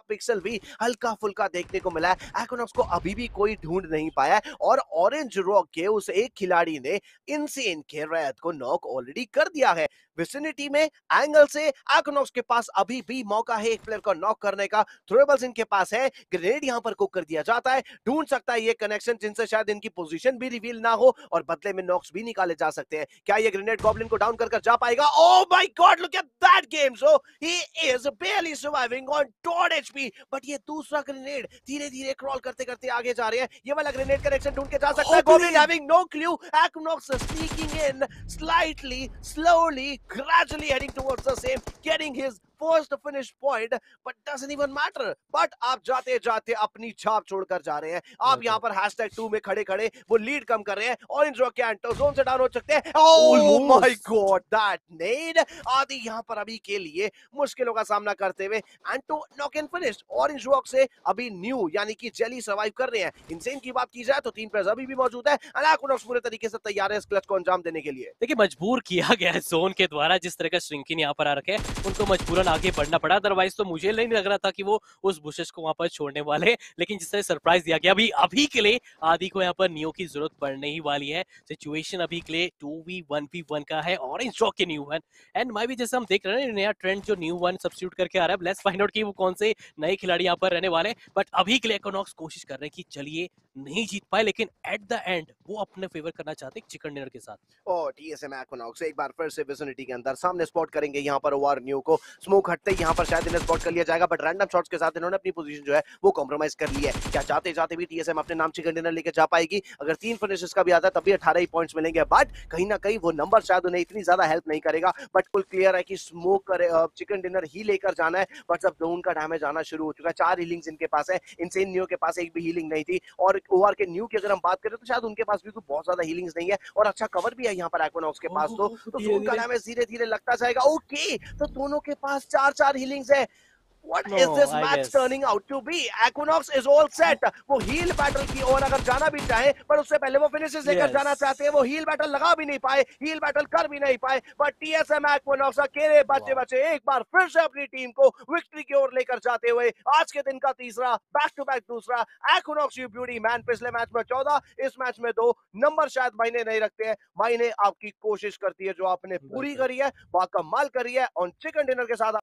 Pixel भी हल्का फुल्का देखने को मिला है। एक्विनॉक्स को अभी भी कोई ढूंढ नहीं पाया है और ऑरेंज रॉक के उस एक खिलाड़ी ने इनसेन के रैथ को नॉक ऑलरेडी कर दिया है। विसिनिटी में एंगल से एक्विनॉक्स के पास अभी भी मौका है एक प्लेयर को नॉक करने का। थ्रोएबल्स इनके पास है, ग्रेनेड यहां पर कुक कर दिया जाता है। ढूंढ सकता है ये कनेक्शन जिनसे शायद इनकी पोजीशन भी रिवील ना हो और बदले में नॉक्स भी निकाले जा सकते हैं। क्या ये ग्रेनेड गॉब्लिन को डाउन कर जा पाएगा? Oh my god, look at that game. So he is barely surviving on dot HP, but ये दूसरा ग्रेनेड धीरे धीरे क्रॉल करते करते आगे जा रहे हैं। ये वाला ग्रेनेड कनेक्शन ढूंढ के जा सकता है। Goblin having no clue. Equinox sneaking in slightly, slowly, gradually heading towards the same, getting his first finish point, but doesn't even matter. But आप जाते जाते अपनी छाप छोड़कर जा रहे हैं। आप यहाँ पर #2 में खड़े खड़े वो लीड कम कर रहे हैं। ऑरेंज रॉक के एंटो जोन से डाउन हो सकते हैं। Oh my god, that Ned. आदि यहाँ पर अभी के लिए मुश्किलों का सामना करते हुए एंटो knock and finish. Orange Rock से अभी न्यू यानी कि जेली सर्वाइव कर रहे हैं। इनसेन की बात की जाए तो 3 प्लेयर्स अभी भी मौजूद है। एक्विनॉक्स पूरे तरीके से तैयार है इस क्लच को अंजाम देने के लिए। देखिए मजबूर किया गया है जोन के द्वारा, जिस तरह का श्रिंकिन यहाँ पर आ रखे हैं उनको मजबूरन आगे बढ़ना पड़ा। अदरवाइज तो मुझे नहीं लग रहा था कि वो उस बुशेस को वहां पर छोड़ने वाले, लेकिन जिस तरह सरप्राइज दिया गया अभी के लिए आदि को यहाँ पर नियो की जरूरत पड़ने ही वाली है। सिचुएशन अभी के लिए 2v1v1 का है ऑरेंज रॉक के न्यू वन। एंड मैं भी जैसे हम देख रहे हैं नया ट्रेंड जो न्यू वन सब्स्टिट्यूट करके आ रहा है, लेट्स फाइंड आउट कि वो कौन से नए खिलाड़ी यहाँ पर रहने वाले हैं। बट अभी के लिए एक्विनॉक्स कोशिश कर रहे हैं कि चलिए नहीं जीत पाए, लेकिन एट द एंड वो अपने फेवर करना चाहते हैं चिकन डिनर के साथ। और टीएसएम एक्विनॉक्स एक बार फिर से विसिनिटी के अंदर सामने स्पॉट करेंगे यहाँ पर ओआर न्यू को। स्मोक हटते ही यहाँ पर शायद इन्हें स्पॉट कर लिया जाएगा, बट रैंडम शॉट्स के साथ इन्होंने अपनी पोजीशन जो है वो कॉम्प्रोमाइज कर ली है। क्या चाहते जाते भी टीएसएम अपने नाम चिकन डिनर लेके जा पाएगी? अगर 3 फिनिशेस का भी आता है तब भी 18 ही पॉइंट्स मिलेंगे, बट कहीं ना कहीं वो नंबर शायद उन्हें इतनी ज्यादा हेल्प नहीं करेगा। बट कुल क्लियर है कि स्मोक करे चिकन डिनर ही लेकर जाना है। बट जब जोन का डैमेज आना शुरू हो चुका है, 4 हीलिंग्स इनके पास है। इनसेन न्यू के पास एक भी हीलिंग नहीं थी और ओआर के न्यू की अगर हम बात करें तो शायद उनके पास भी तो बहुत ज्यादा हीलिंग्स नहीं है और अच्छा कवर भी है यहाँ पर एक्विनॉक्स के पास। तो जोन का डैमेज धीरे धीरे लगता जाएगा। ओके, तो दोनों के पास 4-4 हीलिंग्स है। What is this I match guess. turning out to be? Equinox is all set. वो हील बैटल की ओर अगर जाना भी चाहे, पर उससे पहले वो फिनिशेस लेकर जाना चाहते हैं। वो हील बैटल लगा भी नहीं पाए, हील बैटल कर भी नहीं पाए, पर टीएसएम एक्विनॉक्स अकेले बचे एक बार फिर से अपनी टीम को विक्ट्री की ओर लेकर जाते हुए आज के दिन का तीसरा बैक टू बैक दूसरा। एक्विनॉक्स यू ब्यूटी मैन, पिछले मैच में 14, इस मैच में 2। नंबर शायद मायने नहीं रखते हैं, मायने आपकी कोशिश करती है जो आपने पूरी करी है, कमाल करी है। ऑन चिकन डिनर के साथ